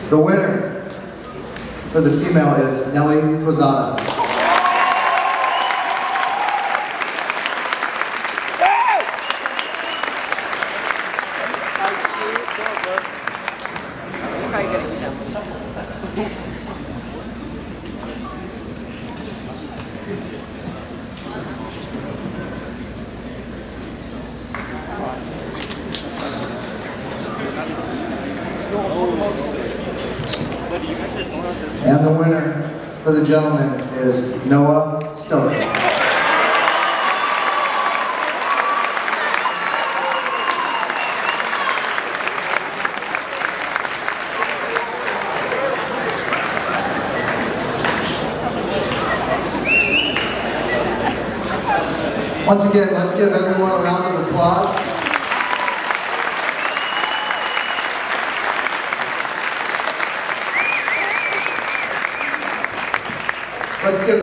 The winner for the female is Nely Quezada. And the winner for the gentleman is Noah Stoker. Once again, let's give everyone a round of applause. Let's give